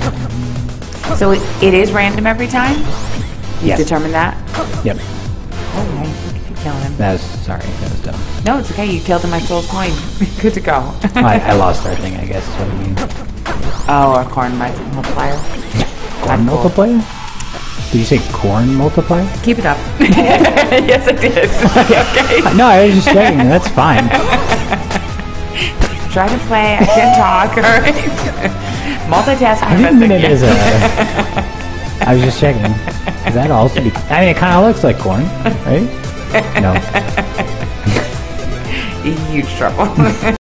So it is random every time? You Yes. determine that? Yep. Oh, nice. Look at you killing him. That was dumb. No, it's okay. You killed him. I stole his coin. Good to go. I lost everything, I guess is what I mean. Oh, a corn multiplier. Corn multiplier? Did you say corn multiplier? Keep it up. Yes, I did. Okay. No, I was just checking. That's fine. Try to play. I can talk. All right. Multitasking. I didn't mean it as a... I was just checking. Does that also be... I mean, it kind of looks like corn, right? No. Huge trouble.